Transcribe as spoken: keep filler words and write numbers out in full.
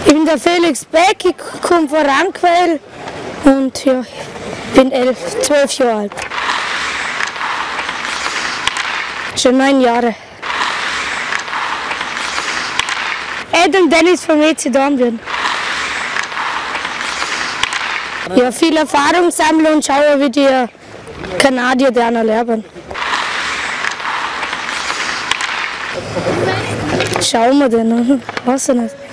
Ich bin der Felix Beck, ich komme von Rankwell und ja, ich bin elf, zwölf Jahre alt. Schon neun Jahre. Eltern Dennis vom E C Dornbirn. Ja, viel Erfahrung sammeln und schauen, wie die Kanadier da lernen. Schauen wir den an, weiß ich nicht.